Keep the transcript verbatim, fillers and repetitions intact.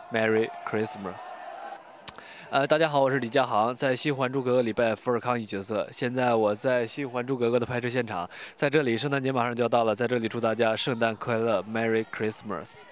Merry Christmas。呃，大家好，我是李佳航，在《新还珠格格》里扮演福尔康一角色。现在我在《新还珠格格》的拍摄现场，在这里，圣诞节马上就要到了，在这里祝大家圣诞快乐，Merry Christmas。